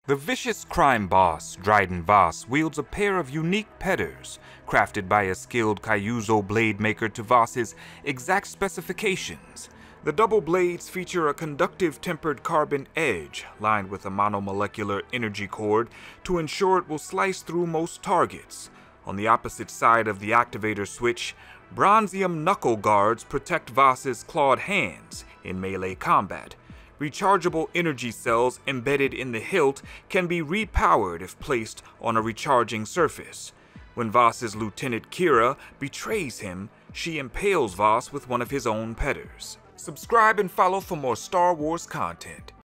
The vicious crime boss, Dryden Voss, wields a pair of unique pedders, crafted by a skilled Kyuzo blade maker to Voss's exact specifications. The double blades feature a conductive tempered carbon edge, lined with a monomolecular energy cord to ensure it will slice through most targets. On the opposite side of the activator switch, bronzium knuckle guards protect Voss's clawed hands in melee combat. Rechargeable energy cells embedded in the hilt can be repowered if placed on a recharging surface. When Voss's Lieutenant Kira betrays him, she impales Voss with one of his own pedders. Subscribe and follow for more Star Wars content.